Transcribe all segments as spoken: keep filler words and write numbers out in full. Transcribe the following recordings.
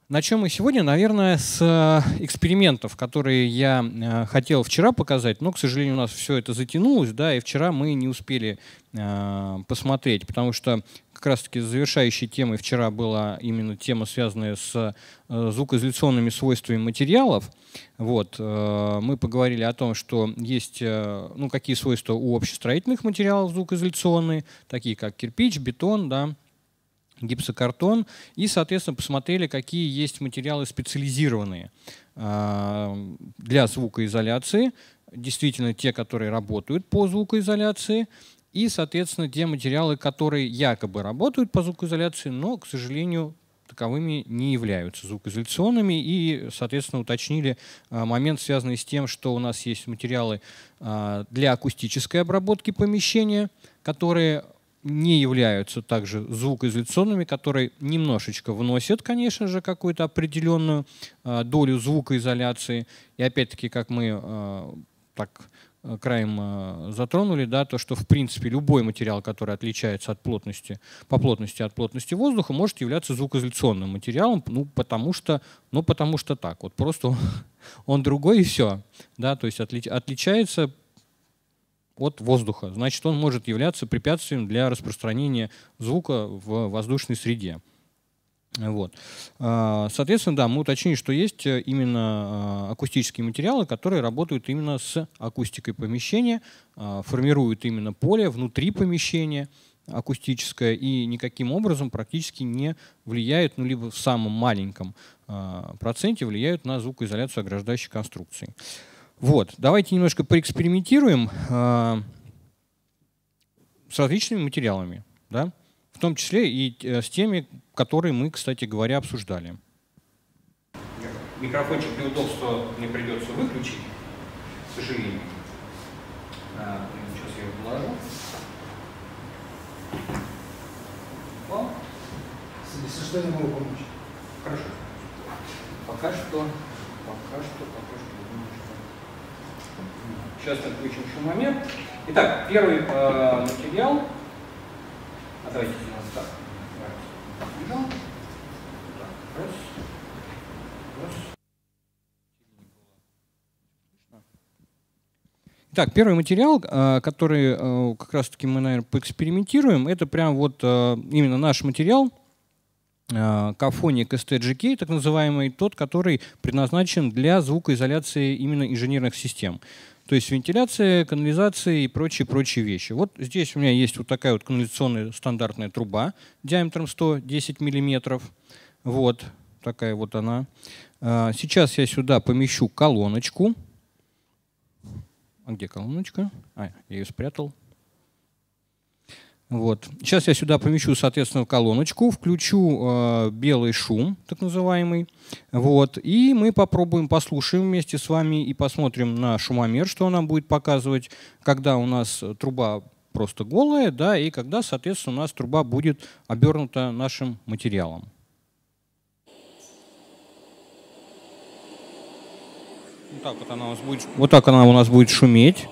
Начнем мы сегодня, наверное, с экспериментов, которые я хотел вчера показать, но, к сожалению, у нас все это затянулось, да, и вчера мы не успели посмотреть, потому что как раз-таки завершающей темой вчера была именно тема, связанная с звукоизоляционными свойствами материалов. Вот. Мы поговорили о том, что есть, ну, какие свойства у общестроительных материалов звукоизоляционные, такие как кирпич, бетон, да, гипсокартон, и, соответственно, посмотрели, какие есть материалы специализированные для звукоизоляции, действительно те, которые работают по звукоизоляции, и, соответственно, те материалы, которые якобы работают по звукоизоляции, но, к сожалению, таковыми не являются звукоизоляционными, и, соответственно, уточнили момент, связанный с тем, что у нас есть материалы для акустической обработки помещения, которые не являются также звукоизоляционными, которые немножечко вносят, конечно же, какую-то определенную э, долю звукоизоляции. И опять-таки, как мы э, так краем э, затронули, да, то, что в принципе любой материал, который отличается от плотности, по плотности от плотности воздуха, может являться звукоизоляционным материалом, ну, потому что, ну, потому что так, вот просто он, он другой и все. Да, то есть отли, отличается от воздуха, значит, он может являться препятствием для распространения звука в воздушной среде. Вот. Соответственно, да, мы уточнили, что есть именно акустические материалы, которые работают именно с акустикой помещения, формируют именно поле внутри помещения акустическое и никаким образом практически не влияют, ну, либо в самом маленьком проценте влияют на звукоизоляцию ограждающей конструкции. Вот, давайте немножко поэкспериментируем э, с различными материалами, да? В том числе и э, с теми, которые мы, кстати говоря, обсуждали. Микрофончик для удобства мне придется выключить, к сожалению. А, сейчас я его положу. О. Если что, я могу помочь. Хорошо. Пока что, пока что, пока что. Сейчас отключим шумомер. Итак, первый э, материал. А давайте у нас так. Раз. Раз. Итак, первый материал, э, который э, как раз-таки мы, наверное, поэкспериментируем, это прям вот э, именно наш материал. Кафоник эс ти джи кей, так называемый, тот, который предназначен для звукоизоляции именно инженерных систем. То есть вентиляция, канализация и прочие-прочие вещи. Вот здесь у меня есть вот такая вот канализационная стандартная труба диаметром сто десять миллиметров. Вот такая вот она. Сейчас я сюда помещу колоночку. А где колоночка? А, я ее спрятал. Вот. Сейчас я сюда помещу, соответственно, колоночку, включу э, белый шум, так называемый. Вот. И мы попробуем, послушаем вместе с вами и посмотрим на шумомер, что он нам будет показывать, когда у нас труба просто голая, да, и когда, соответственно, у нас труба будет обернута нашим материалом. Вот так вот она у нас будет, вот так она у нас будет шуметь.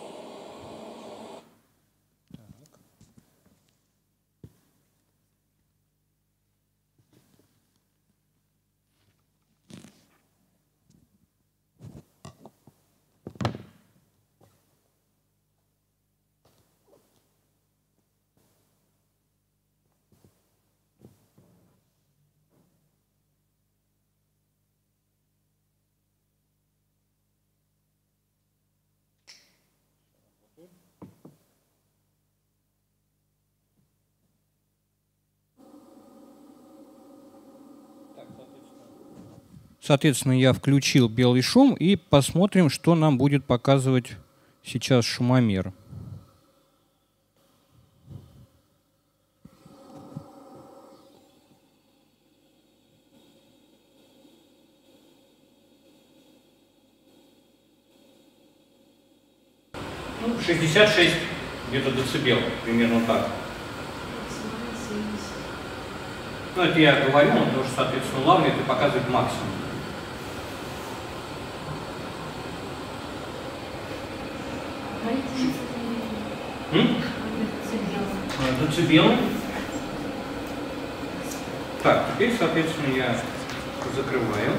Соответственно, я включил белый шум и посмотрим, что нам будет показывать сейчас шумомер. Ну, шестьдесят шесть где-то децибел, примерно так. Ну, это я говорю, он тоже, соответственно, улавливает и показывает максимум. Децибелы. Так, теперь, соответственно, я Закрываем.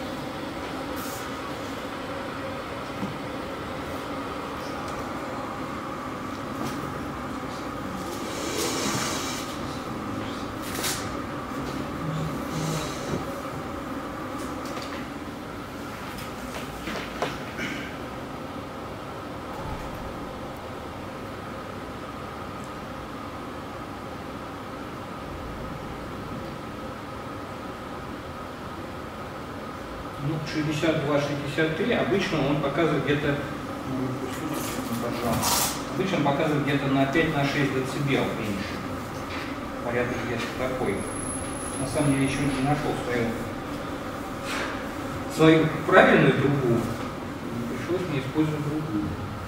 Ну, шестьдесят два шестьдесят три, обычно он показывает где-то, обычно он показывает где-то на пять на шесть децибел меньше. Порядок где-то такой. На самом деле еще не нашел свою, свою правильную трубу. Пришлось мне использовать другую.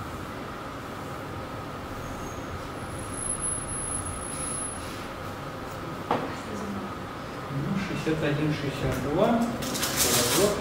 Ну, шестьдесят один шестьдесят два. Разок.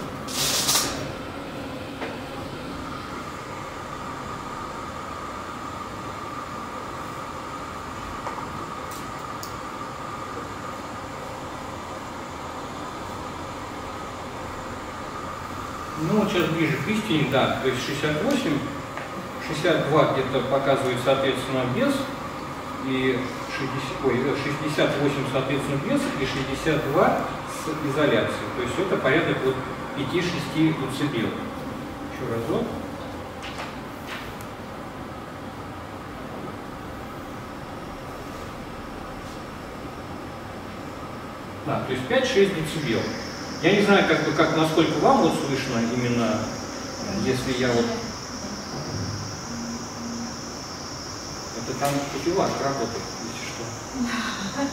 Ну вот сейчас ближе к истине, да, то есть шестьдесят восемь, шестьдесят два где-то показывает, соответственно, без, и шестьдесят, ой, шестьдесят восемь, соответственно, без, и шестьдесят два с изоляцией. То есть это порядок вот пяти-шести децибел. Еще разок. Да, то есть пять-шесть децибел. Я не знаю, как, как, насколько вам вот слышно именно, если я вот... Это там кофеварка работает, если что.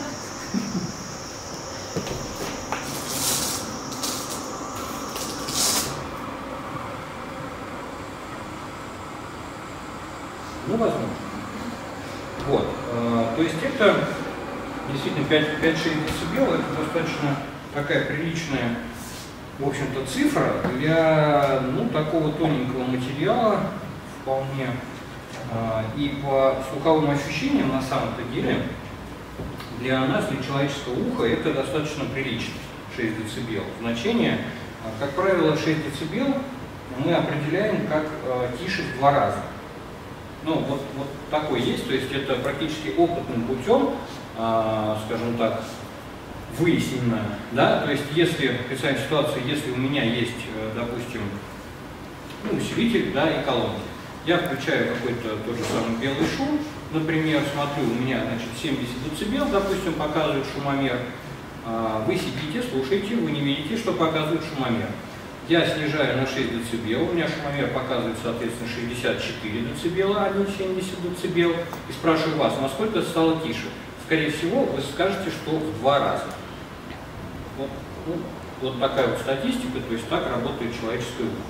Ну, возможно. Вот. Э, то есть это действительно пять-шесть децибел, это достаточно такая приличная, в общем-то, цифра для, ну, такого тоненького материала вполне. Э, и по слуховым ощущениям, на самом-то деле, для нас, для человеческого уха, это достаточно прилично, шесть децибел. Значение, как правило, шесть децибел мы определяем как э, тише в два раза. Ну, вот, вот такой есть, то есть это практически опытным путем, э, скажем так, выяснено, да, то есть если, представим ситуацию, если у меня есть, э, допустим, ну, усилитель, да, и колонки, я включаю какой-то тот же самый белый шум, например, смотрю, у меня, значит, семьдесят децибел, допустим, показывает шумомер, э, вы сидите, слушаете, вы не видите, что показывает шумомер. Я снижаю на шесть децибел, у меня шумомер показывает, соответственно, шестьдесят четыре децибела, один целых семьдесят децибел, и спрашиваю вас, насколько это стало тише. Скорее всего, вы скажете, что в два раза. Вот, ну, вот такая вот статистика, то есть так работает человеческое ухо.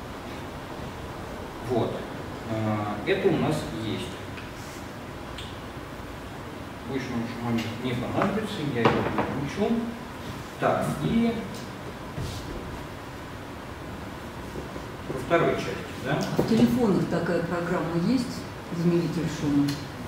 Вот. Это у нас есть. Больше нам шумомер не понадобится, я его выключу. Так, и... Во второй части, да? А в телефонах такая программа есть, измеритель шума?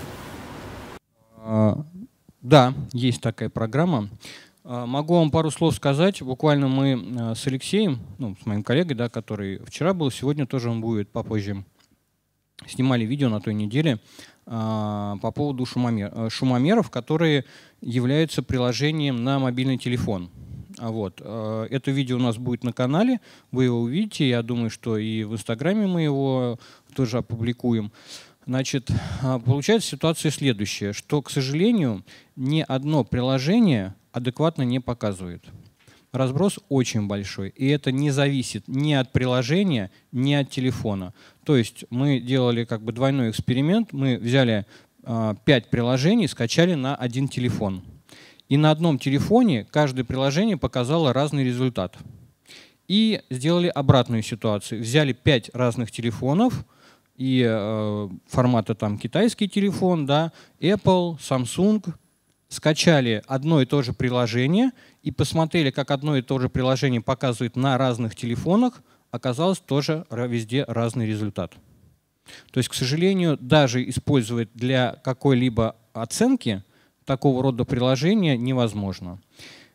А, да, есть такая программа. А, могу вам пару слов сказать. Буквально мы с Алексеем, ну, с моим коллегой, да, который вчера был, сегодня тоже он будет попозже, снимали видео на той неделе а, по поводу шумомер, шумомеров, которые являются приложением на мобильный телефон. Вот. Это видео у нас будет на канале, вы его увидите, я думаю, что и в Инстаграме мы его тоже опубликуем. Значит, получается ситуация следующая, что, к сожалению, ни одно приложение адекватно не показывает. Разброс очень большой, и это не зависит ни от приложения, ни от телефона. То есть мы делали как бы двойной эксперимент, мы взяли пять приложений, скачали на один телефон. И на одном телефоне каждое приложение показало разный результат. И сделали обратную ситуацию. Взяли пять разных телефонов, и э, формата там китайский телефон, да, Apple, Samsung, скачали одно и то же приложение и посмотрели, как одно и то же приложение показывает на разных телефонах, оказалось тоже везде разный результат. То есть, к сожалению, даже использовать для какой-либо оценки такого рода приложения невозможно.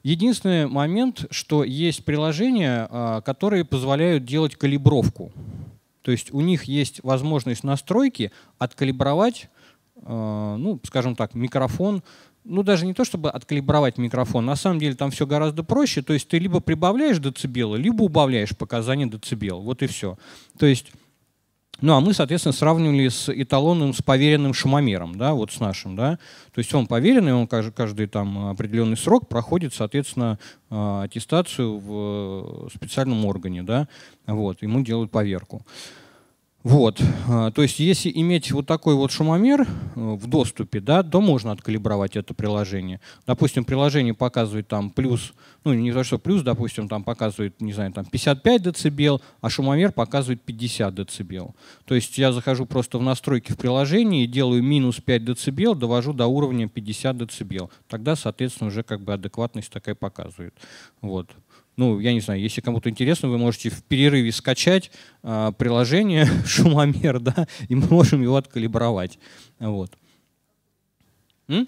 Единственный момент, что есть приложения, которые позволяют делать калибровку. То есть у них есть возможность настройки откалибровать, ну, скажем так, микрофон. Ну, даже не то, чтобы откалибровать микрофон. На самом деле там все гораздо проще. То есть ты либо прибавляешь децибелы, либо убавляешь показания децибел. Вот и все. То есть, ну, а мы, соответственно, сравнивали с эталонным, с поверенным шумомером, да, вот с нашим, да. То есть он поверенный, он каждый, каждый там определенный срок проходит, соответственно, аттестацию в специальном органе, да, вот, ему делают поверку. Вот, то есть если иметь вот такой вот шумомер в доступе, да, то можно откалибровать это приложение. Допустим, приложение показывает там плюс, ну не то что плюс, допустим, там показывает, не знаю, там пятьдесят пять децибел, а шумомер показывает пятьдесят децибел. То есть я захожу просто в настройки в приложении, делаю минус пять децибел, довожу до уровня пятьдесят децибел. Тогда, соответственно, уже как бы адекватность такая показывает. Вот. Ну, я не знаю, если кому-то интересно, вы можете в перерыве скачать а, приложение шумомер, да, и мы можем его откалибровать. Вот. М?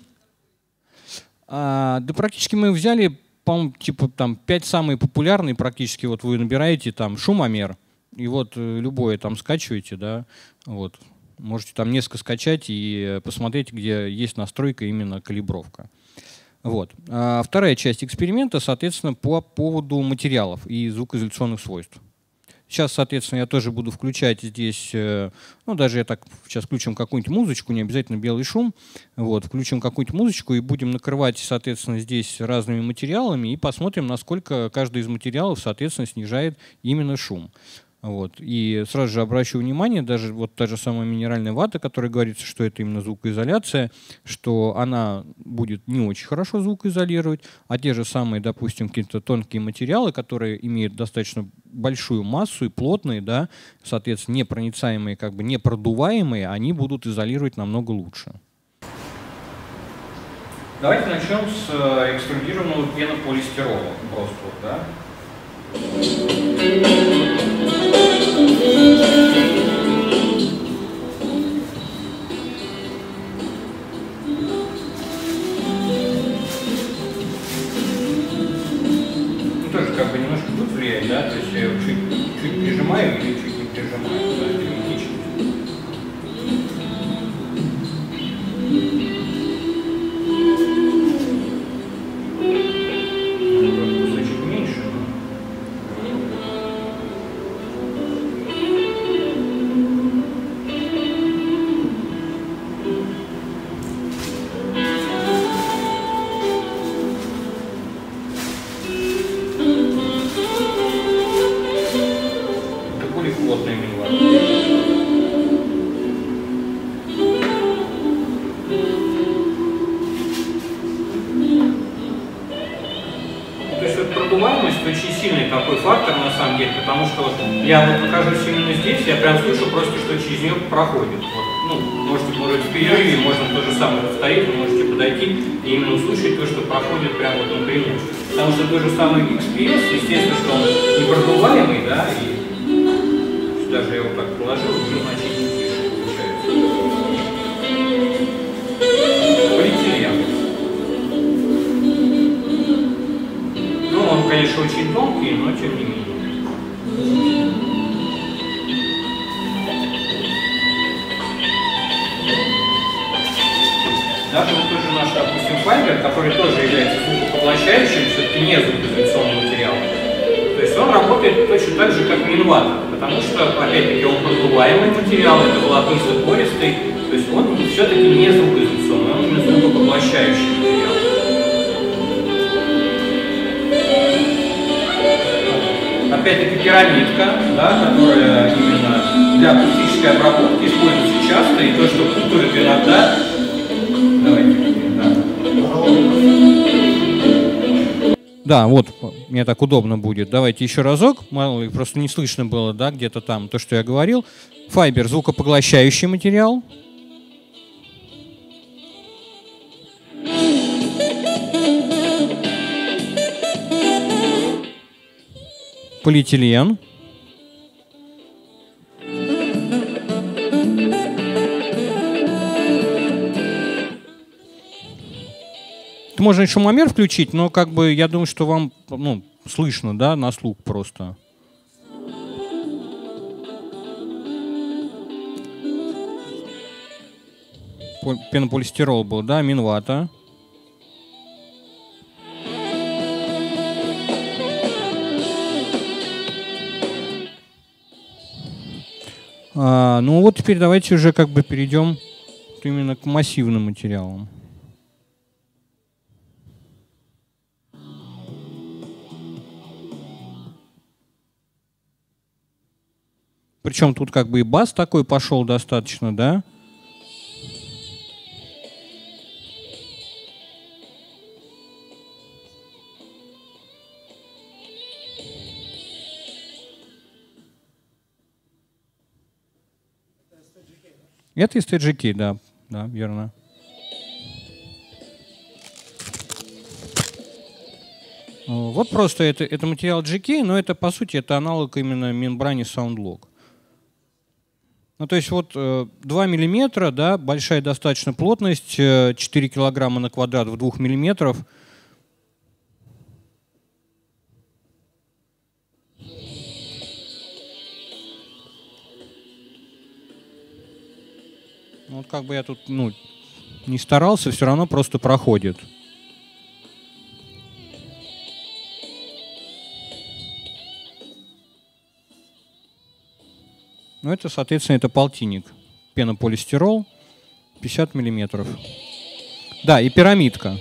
А, да практически мы взяли, по-моему, типа там пять самые популярные, практически вот вы набираете там шумомер, и вот любое там скачиваете, да, вот. Можете там несколько скачать и посмотреть, где есть настройка именно калибровка. Вот. А вторая часть эксперимента, соответственно, по поводу материалов и звукоизоляционных свойств. Сейчас, соответственно, я тоже буду включать здесь, ну, даже я так, сейчас включим какую-нибудь музычку, не обязательно белый шум, вот, включим какую-нибудь музычку и будем накрывать, соответственно, здесь разными материалами и посмотрим, насколько каждый из материалов, соответственно, снижает именно шум. Вот. И сразу же обращу внимание, даже вот та же самая минеральная вата, которая говорится, что это именно звукоизоляция, что она будет не очень хорошо звукоизолировать, а те же самые, допустим, какие-то тонкие материалы, которые имеют достаточно большую массу и плотные, да, соответственно, непроницаемые, как бы непродуваемые, они будут изолировать намного лучше. Давайте начнем с экструдированного пенополистирола. Просто, да? Ну, тоже как бы немножко тут влияет, да? То есть я его чуть, чуть прижимаю или чуть не прижимаю, да, герметично. Я вот нахожусь именно здесь, я прям слышу просто, что через нее проходит. Вот. Ну, может быть, может в перерыве, можно то же самое повторить, вы можете подойти и именно услышать то, что проходит прямо вот напрямую. Потому что тот же самый икс пи эс, естественно, что он непродуваемый, да, и даже я его так положил, уже значительно тише получается. Полиэтилен. Ну, он, конечно, очень тонкий, но тем не менее. Даже вот тот же наш, допустим, файбер, который тоже является звукопоглощающим, все-таки не звукоизоляционным материалом. То есть он работает точно так же, как минвата, потому что, опять-таки, он продуваемый материал, это волокнисто-пористый, то есть он все-таки не звукоизоляционный, он именно звукопоглощающий материал. Опять-таки пирамидка, да, которая именно для акустической обработки используется часто, и то, что путают иногда. Давайте, да. Да, вот, мне так удобно будет. Давайте еще разок, мало ли, просто не слышно было, да, где-то там то, что я говорил. Файбер — звукопоглощающий материал. Полиэтилен. Это можно и шумомер включить, но как бы я думаю, что вам ну, слышно, да, на слух просто. Пенополистирол был, да, Минвата. А, ну вот теперь давайте уже как бы перейдем именно к массивным материалам. Причем тут как бы и бас такой пошел достаточно, да? Это из ти джи кей, да, да, верно. Вот просто это, это материал джи кей, но это по сути это аналог именно мембране SoundLog. Ну то есть вот два миллиметра, да, большая достаточно плотность, четыре килограмма на квадрат в двух миллиметров. Вот как бы я тут ну, не старался, все равно просто проходит. Ну это, соответственно, это полтинник. Пенополистирол, пятьдесят миллиметров. Да, и пирамидка.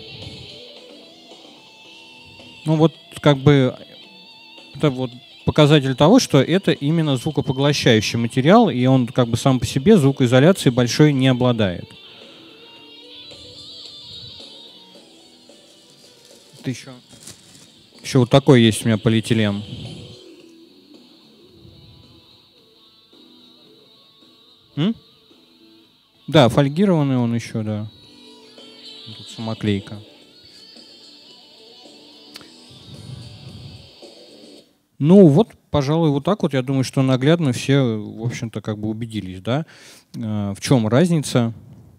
Ну вот как бы это вот показатель того, что это именно звукопоглощающий материал, и он как бы сам по себе звукоизоляции большой не обладает. Это еще, еще вот такой есть у меня полиэтилен. М? Да, фольгированный он еще, да. Тут самоклейка. Ну вот, пожалуй, вот так вот, я думаю, что наглядно все, в общем-то, как бы убедились, да, в чем разница.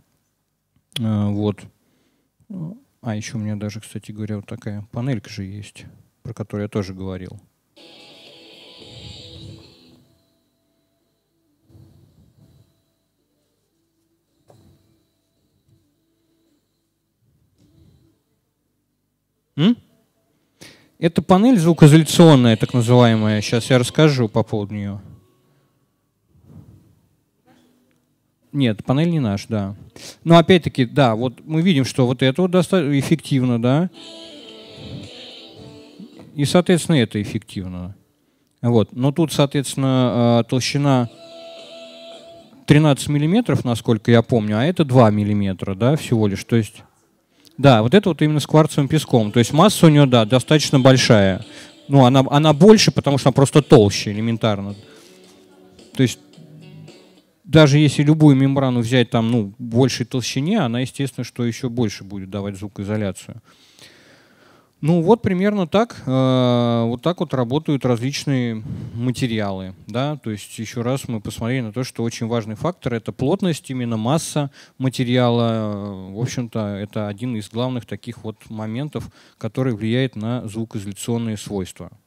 Вот. А еще у меня даже, кстати говоря, вот такая панелька же есть, про которую я тоже говорил. М? Это панель звукоизоляционная, так называемая. Сейчас я расскажу по поводу нее. Нет, панель не наш, да. Но опять-таки, да, вот мы видим, что вот это вот достаточно эффективно, да. И, соответственно, это эффективно. Вот. Но тут, соответственно, толщина тринадцать миллиметров, насколько я помню, а это два миллиметра, да, всего лишь. То есть... Да, вот это вот именно с кварцевым песком. То есть масса у нее, да, достаточно большая. Ну, она, она больше, потому что она просто толще, элементарно. То есть даже если любую мембрану взять там, ну, большей толщине, она, естественно, что еще больше будет давать звукоизоляцию. Ну, вот примерно так. Э, вот так вот работают различные материалы. Да? То есть еще раз мы посмотрели на то, что очень важный фактор — это плотность, именно масса материала. В общем-то, это один из главных таких вот моментов, который влияет на звукоизоляционные свойства.